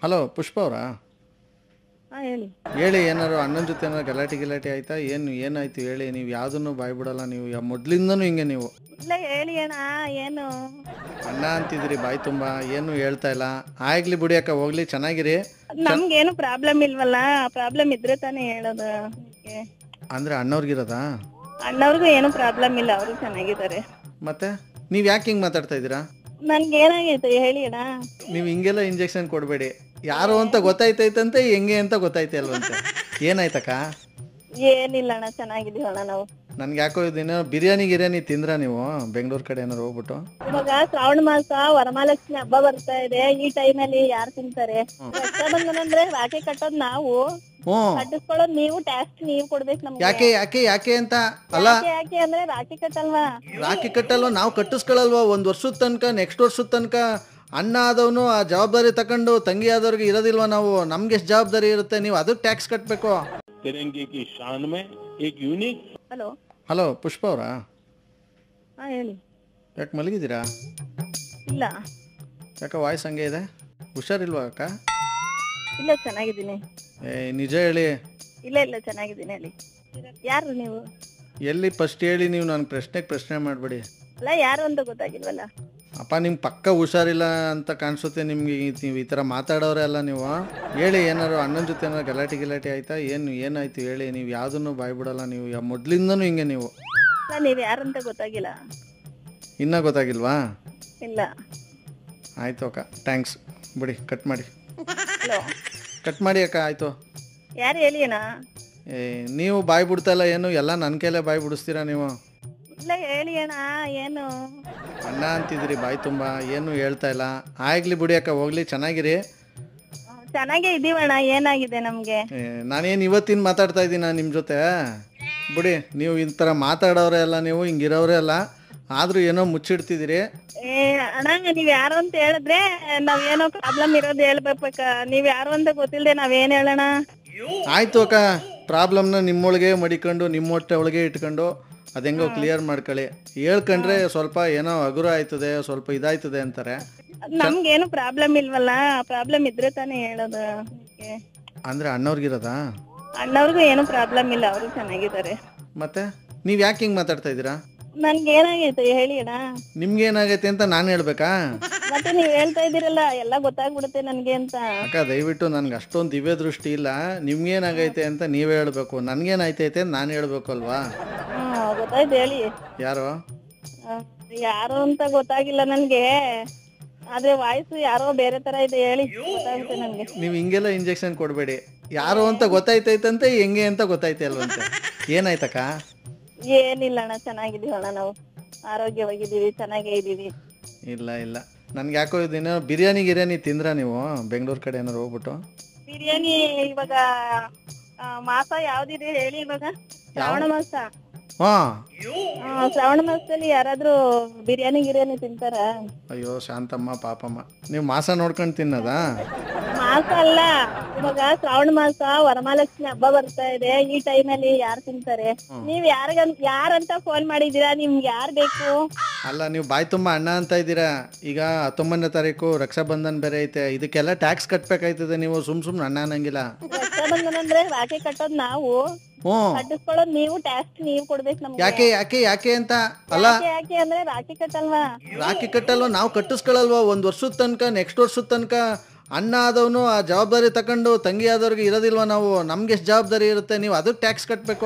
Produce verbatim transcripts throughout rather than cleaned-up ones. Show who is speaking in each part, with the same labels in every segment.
Speaker 1: Hello ಪುಷ್ಪ ಅವರಾ?
Speaker 2: ಹಾಂ ಹೇಳಿ.
Speaker 1: ಹೇಳಿ, ಏನಾರು ಅಣ್ಣನ ಜೊತೆ ಏನಾರು ಗಲಾಟೆ ಗಿಲಾಟೆ ಆಯ್ತಾ? ಏನು ಏನಾಯ್ತು ಹೇಳಿ. ನೀವು ಯಾವುದನ್ನು ಬಾಯ್ ಬಿಡಲ್ಲ ನೀವು, ಯಾ ಮೊದಲಿಂದನೂ ಹಿಂಗೆ ನೀವು.
Speaker 2: ಇಲ್ಲ ಹೇಳಿ ಅಣ್ಣ. ಏನು?
Speaker 1: ಅಣ್ಣ ಅಂತಿದ್ರಿ ಬಾಯಿ ತುಂಬ, ಏನು ಹೇಳ್ತಾ ಇಲ್ಲ. ಆಗ್ಲಿ ಬಿಡಿ ಅಕ್ಕ, ಹೋಗ್ಲಿ, ಚೆನ್ನಾಗಿರಿ.
Speaker 2: ನಮ್ಗೇನು ಪ್ರಾಬ್ಲಮ್ ಇಲ್ವಲ್ಲ, ಪ್ರಾಬ್ಲಮ್ ಇದ್ರೆ ತಾನೇ ಹೇಳೋದು. ಅದಕ್ಕೆ
Speaker 1: ಅಂದರೆ ಅಣ್ಣವ್ರಿಗಿರೋದಾ?
Speaker 2: ಅಣ್ಣವ್ರಿಗೂ ಏನು ಪ್ರಾಬ್ಲಮ್ ಇಲ್ಲ, ಅವರು ಚೆನ್ನಾಗಿದ್ದಾರೆ.
Speaker 1: ಮತ್ತೆ ನೀವು ಯಾಕೆ ಹಿಂಗೆ ಮಾತಾಡ್ತಾ ಇದ್ದೀರಾ?
Speaker 2: ನನ್ಗೆ ಏನಾಗೈತೆ ಹೇಳಿ ಅಣ್ಣ.
Speaker 1: ನೀವು ಹಿಂಗೆಲ್ಲ ಇಂಜೆಕ್ಷನ್ ಕೊಡಬೇಡಿ. ಯಾರು ಅಂತ ಗೊತ್ತಾಯ್ತೈತಂತೆ, ಹೆಂಗೆ ಅಂತ ಗೊತ್ತಾಯ್ತೆ ಅಲ್ವಂತೆ. ಏನಾಯ್ತಕ್ಕ?
Speaker 2: ಏನಿಲ್ಲ ಅಣ್ಣ, ಚೆನ್ನಾಗಿದೀವಿ ಅಣ್ಣ ನಾವು.
Speaker 1: ನನ್ಗೆ ಯಾಕೋ ಇದೇನೋ ಬಿರಿಯಾನಿ ಗಿರಿಯಾನಿ ತಿಂದ್ರಾ ನೀವು ಬೆಂಗಳೂರು ಕಡೆ ಏನಾರು ಹೋಗ್ಬಿಟ್ಟು?
Speaker 2: ಇವಾಗ ಶ್ರಾವಣ ಮಾಸ ವರಮಹಾಲಕ್ಷ್ಮಿ ಹಬ್ಬ ಬರ್ತಾ ಇದೆ. ಈ ಟೈಮಲ್ಲಿ ಯಾರು ತಿಂತಾರೆ? ರಕ್ಷಾಬಂಧನ ಅಂದ್ರೆ ರಾಖಿ ಕಟ್ಟೋದ್ ನಾವು,
Speaker 1: ಹ್ಞೂ.
Speaker 2: ಕಟ್ಟಿಸ್ಕೊಳ್ಳೋದ್ ನೀವು, ಟ್ಯಾಕ್ಸ್ ನೀವು ಕೊಡ್ಬೇಕು ನಮ್ಗೆ.
Speaker 1: ಯಾಕೆ ಯಾಕೆ ಯಾಕೆ ಅಂತ ಅಲ್ಲ,
Speaker 2: ಯಾಕೆ ಯಾಕೆ ಅಂದ್ರೆ ರಾಖಿ ಕಟ್ಟಲ್ವಾ?
Speaker 1: ರಾಖಿ ಕಟ್ಟಲ್ವ, ನಾವು ಕಟ್ಟಿಸ್ಕೊಳಲ್ವಾ? ಒಂದು ವರ್ಷದ ತನಕ, ನೆಕ್ಸ್ಟ್ ವರ್ಷದ ತನಕ ಅಣ್ಣ ಆದವನು ಆ ಜವಾಬ್ದಾರಿ ತಗೊಂಡು ತಂಗಿ ಆದವ್ರಿಗೆ ಇರೋದಿಲ್ವಾ? ನಾವು ನಮ್ಗೆ ಎಷ್ಟು ಜವಾಬ್ದಾರಿ ಇರುತ್ತೆ, ನೀವು ಅದಕ್ಕೆ ಟ್ಯಾಕ್ಸ್ ಕಟ್ಟಬೇಕು.
Speaker 2: ಹಲೋ.
Speaker 1: ಹಲೋ ಪುಷ್ಪ ಅವರಾ?
Speaker 2: ಹಾಂ ಹೇಳಿ.
Speaker 1: ಯಾಕೆ ಮಲಗಿದ್ದೀರಾ?
Speaker 2: ಇಲ್ಲ
Speaker 1: ಯಾಕೆ ವಾಯ್ಸ್ ಹಂಗೆ ಇದೆ? ಹುಷಾರಿಲ್ವಾ ಅಕ್ಕ?
Speaker 2: ಇಲ್ಲ ಚೆನ್ನಾಗಿದ್ದೀನಿ.
Speaker 1: ಏ ನಿಜ ಹೇಳಿ.
Speaker 2: ಇಲ್ಲ ಇಲ್ಲ ಚೆನ್ನಾಗಿದ್ದೀನಿ. ಹೇಳಿ, ಯಾರು ನೀವು?
Speaker 1: ಎಲ್ಲಿ ಫಸ್ಟ್ ಹೇಳಿ, ನೀವು ನನ್ನ ಪ್ರಶ್ನೆಗೆ ಪ್ರಶ್ನೆ ಮಾಡಬೇಡಿ.
Speaker 2: ಅಲ್ಲ ಯಾರು ಅಂತ ಗೊತ್ತಾಗಿಲ್ವಲ್ಲ.
Speaker 1: ಅಪ್ಪ ನಿಮ್ಗೆ ಪಕ್ಕ ಹುಷಾರಿಲ್ಲ ಅಂತ ಕಾಣಿಸುತ್ತೆ ನಿಮ್ಗೆ, ನೀವು ಈ ಥರ ಮಾತಾಡೋರೆ ಅಲ್ಲ ನೀವು. ಹೇಳಿ, ಏನಾರು ಅಣ್ಣನ ಜೊತೆ ಏನಾರು ಗಲಾಟೆ ಗಿಲಾಟೆ ಆಯ್ತಾ? ಏನು ಏನಾಯ್ತು ಹೇಳಿ. ನೀವು ಯಾವುದನ್ನು ಬಾಯ್ ಬಿಡಲ್ಲ ನೀವು, ಯಾ ಮೊದಲಿಂದನೂ ಹಿಂಗೆ ನೀವು.
Speaker 2: ಇಲ್ಲ ನೀವು ಯಾರು ಅಂತ ಗೊತ್ತಾಗಿಲ್ಲ.
Speaker 1: ಇನ್ನೂ ಗೊತ್ತಾಗಿಲ್ವಾ?
Speaker 2: ಇಲ್ಲ.
Speaker 1: ಆಯಿತು ಅಕ್ಕ, ಥ್ಯಾಂಕ್ಸ್. ಬಿಡಿ, ಕಟ್ ಮಾಡಿ.
Speaker 2: ಹಲೋ.
Speaker 1: ಕಟ್ ಮಾಡಿ ಅಕ್ಕ, ಆಯಿತು.
Speaker 2: ಯಾರು ಹೇಳಿ ಅಣ್ಣ.
Speaker 1: ಏ ನೀವು ಬಾಯ್ ಬಿಡ್ತಾ ಇಲ್ಲ ಏನು, ಎಲ್ಲ ನನ್ನ ಕೈಲೇ ಬಾಯ್ ಬಿಡಿಸ್ತೀರಾ ನೀವು.
Speaker 2: ಇಲ್ಲ ಹೇಳಿ ಅಣ್ಣ. ಏನು?
Speaker 1: ಅಣ್ಣ ಅಂತಿದ್ರಿ ಬಾಯಿ ತುಂಬ, ಏನು ಹೇಳ್ತಾ ಇಲ್ಲ. ಆಗ್ಲಿ ಬಿಡಿ ಅಕ್ಕ, ಹೋಗ್ಲಿ, ಚೆನ್ನಾಗಿರಿ.
Speaker 2: ಚೆನ್ನಾಗೇ ಇದೀವಣ್ಣ. ಏನಾಗಿದೆ ನಮ್ಗೆ?
Speaker 1: ನಾನೇನು ಇವತ್ತಿನ ಮಾತಾಡ್ತಾ ಇದ್ದೀನ ನಿಮ್ಮ ಜೊತೆ? ಬಿಡಿ, ನೀವು ಈ ಥರ ಮಾತಾಡೋರೆ ಅಲ್ಲ ನೀವು, ಹಿಂಗಿರೋರೇ ಅಲ್ಲ. ಆದರೂ ಏನೋ ಮುಚ್ಚಿಡ್ತಿದ್ದೀರಿ.
Speaker 2: ಏ ಅಣ್ಣ, ನೀವ್ ಯಾರು ಅಂತ ಹೇಳಿದ್ರೆ ನಾವೇನೋ ಪ್ರಾಬ್ಲಮ್ ಇರೋದು ಹೇಳ್ಬೇಕ. ನೀವ್ ಯಾರು ಅಂತ ಗೊತ್ತಿಲ್ಲದೆ ನಾವೇನ್ ಹೇಳೋಣ?
Speaker 1: ಆಯಿತು ಅಕ್ಕ, ಪ್ರಾಬ್ಲಮ್ನ ನಿಮ್ಮೊಳಗೆ ಮಡಿಕೊಂಡು ನಿಮ್ಮ ಹೊಟ್ಟೆ ಒಳಗೆ ಇಟ್ಕೊಂಡು ಅದೆಂಗೋ ಕ್ಲಿಯರ್ ಮಾಡ್ಕೊಳ್ಳಿ. ಹೇಳ್ಕೊಂಡ್ರೆ ಸ್ವಲ್ಪ ಏನೋ ಹಗುರ ಆಯ್ತದೆ, ಸ್ವಲ್ಪ ಇದಾಯ್ತದೆ ಅಂತಾರೆ.
Speaker 2: ನಮ್ಗೇನು ಪ್ರಾಬ್ಲಮ್ ಇಲ್ವಲ್ಲ, ಪ್ರಾಬ್ಲಮ್ ಇದ್ರೆ ತಾನೇ ಹೇಳೋದು.
Speaker 1: ಅಂದರೆ ಅಣ್ಣವ್ರಿಗಿರೋದಾ?
Speaker 2: ಅಣ್ಣವ್ರಿಗೂ ಏನು ಪ್ರಾಬ್ಲಮ್ ಇಲ್ಲ, ಅವರು ಚೆನ್ನಾಗಿದ್ದಾರೆ.
Speaker 1: ಮತ್ತೆ ನೀವು ಯಾಕೆ ಹಿಂಗೆ ಮಾತಾಡ್ತಾ ಇದ್ದೀರಾ?
Speaker 2: ನನ್ಗೆ ಏನಾಗೈತೆ ಹೇಳಿ ಅಣ್ಣ.
Speaker 1: ನಿಮ್ಗೆ ಏನಾಗೈತೆ ಅಂತ ನಾನು ಹೇಳ್ಬೇಕಾ?
Speaker 2: ಮತ್ತೆ ನೀವ್ ಹೇಳ್ತಾ ಇದೀರಲ್ಲ ಎಲ್ಲ ಗೊತ್ತಾಗ್ಬಿಡುತ್ತೆ ನನ್ಗೆ ಅಂತ.
Speaker 1: ಅಕ್ಕ ದಯವಿಟ್ಟು, ನನ್ಗೆ ಅಷ್ಟೊಂದು ದಿವ್ಯ ದೃಷ್ಟಿ ಇಲ್ಲ. ನಿಮ್ಗೇನಾಗೈತೆ ಅಂತ ನೀವೇ ಹೇಳ್ಬೇಕು, ನನ್ಗೇನಾಯ್ತೈತೆ ಅಂತ ನಾನು ಹೇಳ್ಬೇಕು ಅಲ್ವಾ?
Speaker 2: ಹ್ಮ್ ಗೊತ್ತಾಯ್ತು, ಹೇಳಿ.
Speaker 1: ಯಾರು
Speaker 2: ಯಾರು ಅಂತ ಗೊತ್ತಾಗಿಲ್ಲ ನನ್ಗೆ, ಆದ್ರೆ ವಾಯ್ಸ್ ಯಾರೋ ಬೇರೆ ತರ ಇದೆ. ಹೇಳಿ, ಗೊತ್ತಾಗುತ್ತೆ ನನ್ಗೆ.
Speaker 1: ನೀವು ಹಿಂಗೆಲ್ಲ ಇಂಜೆಕ್ಷನ್ ಕೊಡಬೇಡಿ. ಯಾರು ಅಂತ ಗೊತ್ತಾಯ್ತೈತಂತೆ, ಹೆಂಗೆ ಅಂತ ಗೊತ್ತಾಯ್ತೆ ಅಲ್ವಂತೆ. ಏನಾಯ್ತಕ್ಕ?
Speaker 2: ಏನಿಲ್ಲ ಅಣ್ಣ, ಚೆನ್ನಾಗಿದೀವಿ ಅಣ್ಣ ನಾವು, ಆರೋಗ್ಯವಾಗಿದ್ದೀವಿ, ಚೆನ್ನಾಗೇ ಇದೀವಿ.
Speaker 1: ಇಲ್ಲ ಇಲ್ಲ, ನನ್ಗೆ ಯಾಕೋ ಇದೇನೋ ಬಿರಿಯಾನಿ ಗಿರಿಯಾನಿ ತಿಂದ್ರಾ ನೀವು ಬೆಂಗಳೂರು ಕಡೆ ಏನಾರು ಹೋಗ್ಬಿಟ್ಟು?
Speaker 2: ಬಿರಿಯಾನಿ ಇವಾಗ ಆ, ಮಾಸ ಯಾವ್ದಿದೆ ಹೇಳಿ ಇವಾಗ? ಶ್ರಾವಣ ಮಾಸ.
Speaker 1: ಹಾಂ.
Speaker 2: ಶ್ರಾವಣ ಮಾಸದಲ್ಲಿ ಯಾರಾದ್ರೂ ಬಿರಿಯಾನಿ ಗಿರಿಯಾನಿ ತಿಂತಾರ?
Speaker 1: ಅಯ್ಯೋ ಶಾಂತಮ್ಮ ಪಾಪಮ್ಮ, ನೀವು ಮಾಸ ನೋಡ್ಕೊಂಡು ತಿನ್ನೋದಾ?
Speaker 2: ಮಾಸ ಅಲ್ಲ, ಇವಾಗ ಶ್ರಾವಣ ಮಾಸ ವರಮಹಾಲಕ್ಷ್ಮಿ ಹಬ್ಬ ಬರ್ತಾ ಇದೆ. ಈ ಟೈಮಲ್ಲಿ ಯಾರು ತಿಂತಾರೆ? ನೀವ್ ಯಾರಿಗಂತ ಯಾರಂತ ಫೋನ್ ಮಾಡಿದೀರಾ? ನಿಮ್ಗೆ ಯಾರ್ ಬೇಕು?
Speaker 1: ಅಲ್ಲ, ನೀವು ಬಾಯಿ ತುಂಬ ಅಣ್ಣ ಅಂತ ಇದ್ದೀರಾ. ಈಗ ಹತ್ತೊಂಬತ್ತನೇ ತಾರೀಕು ರಕ್ಷಾಬಂಧನ್ ಬೇರೆ ಐತೆ, ಇದಕ್ಕೆಲ್ಲ ಟ್ಯಾಕ್ಸ್ ಕಟ್ಬೇಕಾಯ್ತದೆ. ನೀವು ಸುಮ್ ಸುಮ್ನೆ ಅಣ್ಣ ಅನ್ನಂಗಿಲ್ಲ.
Speaker 2: ರಕ್ಷಾಬಂಧನ ಅಂದ್ರೆ ರಾಖಿ ಕಟ್ಟೋದ್ ನಾವು,
Speaker 1: ಹ್ಞೂ.
Speaker 2: ಕಟ್ಟಿಸ್ಕೊಳ್ಳೋದ್ ನೀವು, ಟ್ಯಾಕ್ಸ್ ನೀವು ಕೊಡ್ಬೇಕು ನಮ್ಗೆ.
Speaker 1: ಯಾಕೆ ಯಾಕೆ ಯಾಕೆ ಅಂತ ಅಲ್ಲ,
Speaker 2: ಯಾಕೆ ಯಾಕೆ ಅಂದ್ರೆ ರಾಖಿ ಕಟ್ಟಲ್ವಾ?
Speaker 1: ರಾಖಿ ಕಟ್ಟಲ್ವ, ನಾವು ಕಟ್ಟಿಸ್ಕೊಳಲ್ವಾ? ಒಂದು ವರ್ಷದ ತನಕ, ನೆಕ್ಸ್ಟ್ ವರ್ಷದ ತನಕ ಅಣ್ಣ ಆದವನು ಆ ಜವಾಬ್ದಾರಿ ತಗೊಂಡು ತಂಗಿ ಆದವ್ರಿಗೆ ಇರೋದಿಲ್ವಾ? ನಾವು ನಮ್ಗೆ ಎಷ್ಟು ಜವಾಬ್ದಾರಿ ಇರುತ್ತೆ, ನೀವು ಅದಕ್ಕೆ ಟ್ಯಾಕ್ಸ್ ಕಟ್ಟಬೇಕು.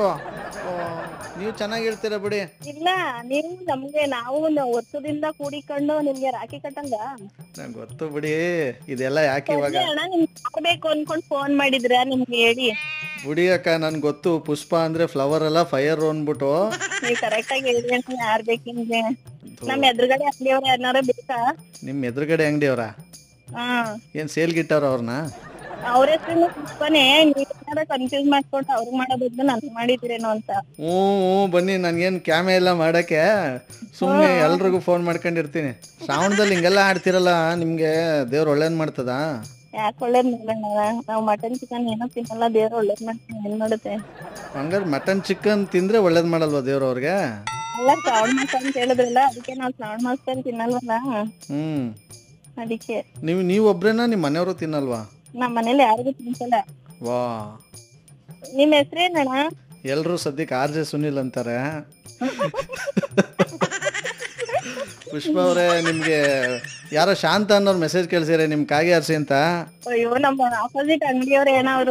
Speaker 1: ನೀವು ಚೆನ್ನಾಗಿ ಹೇಳ್ತೀರಾ ಬಿಡಿ.
Speaker 2: ಇಲ್ಲ, ನೀವು ನಮ್ಗೆ ನಾವು ವರ್ಷದಿಂದ ಕೂಡಿಕೊಂಡು ನಿಮ್ಗೆ ರಾಖಿ ಕಟ್ಟಂಗ?
Speaker 1: ನಂಗೆ ಗೊತ್ತು ಬಿಡಿ, ಇದೆಲ್ಲ ಯಾಕೆ ಇವಾಗ?
Speaker 2: ಅಣ್ಣ ನಿಮ್ಗೆ ಯಾರ್ ಬೇಕು ಅನ್ಕೊಂಡ್ ಫೋನ್ ಮಾಡಿದ್ರ? ನಿಮ್ಗೆ ಹೇಳಿ.
Speaker 1: ಬಿಡಿ ಅಕ್ಕ, ನನ್ಗೆ ಗೊತ್ತು. ಪುಷ್ಪ ಅಂದ್ರೆ ಫ್ಲವರ್ ಅಲ್ಲ, ಫೈರ್ ಅಂದ್ಬಿಟ್ಟು.
Speaker 2: ನೀವ್ ಕರೆಕ್ಟ್ ಆಗಿ ಹೇಳಿ ಅಂತ. ಯಾರ್ ಬೇಕು ನಿಮ್ಗೆ? ನಮ್ ಎದುರುಗಡೆ ಅಂಗಡಿಯವ್ರ ಯಾರನ್ನಾರ ಬೇಕಾ?
Speaker 1: ನಿಮ್ ಎದುರುಗಡೆ ಅಂಗಡಿಯವ್ರ?
Speaker 2: ಹಾ.
Speaker 1: ಏನ್ ಸೇಲ್ ಗಿಟ್ಟಾರ ಅವ್ರನ್ನ?
Speaker 2: ಅವ್ರ ಹೆಸರು ಪುಷ್ಪನೇ. ನೀವ್ ಕನ್ಫ್ಯೂಸ್ ಮಾಡ್ಕೊಂಡು ಅವ್ರಿಗೆ ಮಾಡೋ ಬದಲು ನನ್ಗೆ ಮಾಡಿದಿರೇನೋ ಅಂತ.
Speaker 1: ಹ್ಞೂ ಹ್ಞೂ ಬನ್ನಿ, ನನ್ಗೇನು ಕ್ಯಾಮೆ ಎಲ್ಲ ಮಾಡಕ್ಕೆ ಸುಮ್ಮನೆ ಎಲ್ರಿಗೂ ಫೋನ್ ಮಾಡ್ಕೊಂಡಿರ್ತೀನಿ. ಶ್ರಾವಣದಲ್ಲಿ ಹಿಂಗೆಲ್ಲ ಆಡ್ತಿರಲ್ಲ, ನಿಮ್ಗೆ ದೇವ್ರು ಒಳ್ಳೇದ್ ಮಾಡ್ತದ?
Speaker 2: ಯಾಕೆ ಒಳ್ಳೇದ್ ಮಾಡಲ್ಲ? ನಾವ್ ಮಟನ್ ಚಿಕನ್ ಏನೋ ತಿನ್ನಲ್ಲ, ದೇವ್ರ ಒಳ್ಳೇದ್ ಮಾಡ್ತೀನಿ. ಏನ್ ಮಾಡುತ್ತೆ?
Speaker 1: ಹಂಗಾರೆ ಮಟನ್ ಚಿಕನ್ ತಿಂದ್ರೆ ಒಳ್ಳೇದ್ ಮಾಡಲ್ವಾ ದೇವ್ರ ಅವ್ರಿಗೆ?
Speaker 2: ಅಲ್ಲ, ಶ್ರಾವಣ ಮಾಸ ಅಂತ ಹೇಳಿದ್ರಲ್ಲ, ಅದಕ್ಕೆ ನಾವ್ ಶ್ರಾವಣ ಮಾಸದಲ್ಲಿ ತಿನ್ನಲ್ವಲ್ಲ,
Speaker 1: ಹ್ಮ್.
Speaker 2: ಅದಕ್ಕೆ.
Speaker 1: ನೀವು ನೀವು ಒಬ್ರೇನಾ, ನಿಮ್ಮ ಮನೆಯವರು ತಿನ್ನಲ್ವಾ?
Speaker 2: ನಮ್ಮ ಮನೇಲಿ ಯಾರಿಗೂ ತಿನ್ಸಲ್ಲ.
Speaker 1: ವಾ,
Speaker 2: ನಿಮ್ ಹೆಸ್ರೇನಣ್ಣ?
Speaker 1: ಎಲ್ರು ಸದ್ಯಕ್ಕೆ ಆರ್ ಜೆ ಸುನಿಲ್ ಅಂತಾರೆ. ಪುಷ್ಪ ಅವರೇ, ನಿಮ್ಗೆ ಯಾರೋ ಶಾಂತ ಅನ್ನೋರು ಮೆಸೇಜ್ ಕಳ್ಸಿದ್ರೆ ನಿಮ್ ಕಾಗೆ ಆರ್ಸಿ ಅಂತ.
Speaker 2: ಅಯ್ಯೋ, ನಮ್ಮ ಆಪೋಸಿಟ್ ಅಂಗಡಿಯವ್ರ ಏನವ್ರು.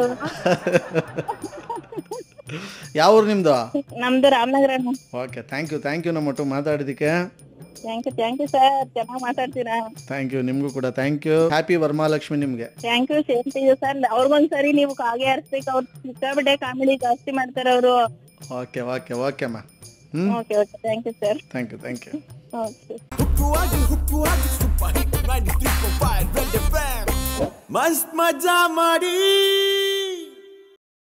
Speaker 1: ಯಾವ ಊರು ನಿಮ್ದು?
Speaker 2: ನಮ್ದು Ramanagara.
Speaker 1: Okay, thank you thank you ನಮ್ಮ ಒಟ್ಟು ಮಾತಾಡಿದಕ್ಕೆ.
Speaker 2: Thank you thank you sir, ಚೆನ್ನಾಗಿ ಮಾತಾಡ್ತೀರಾ.
Speaker 1: ಥ್ಯಾಂಕ್ ಯು, ನಿಮ್ಗೂ ಕೂಡ ಥ್ಯಾಂಕ್ ಯು. ಹ್ಯಾಪಿ ವರಮಹಾಲಕ್ಷ್ಮಿ ನಿಮ್ಗೆ.
Speaker 2: Thank you, same to you sir. ಅವ್ರಿಗೊಂದ್ಸರಿ ನೀವು ಕಾಗೆ ಆರಿಸ್ಬೇಕು, ಅವ್ರು ಸಿಕ್ಕಾಬಿಟ್ಟೆ ಕಾಮಿಡಿ ಜಾಸ್ತಿ ಮಾಡ್ತಾರೆ ಅವರು.
Speaker 1: ಓಕೆ ಓಕೆ ಓಕೆ ಮಾ. Hmm,
Speaker 2: okay okay, thank you sir.
Speaker 1: Thank you thank you.
Speaker 2: Okay.
Speaker 3: मस्त मजा मारी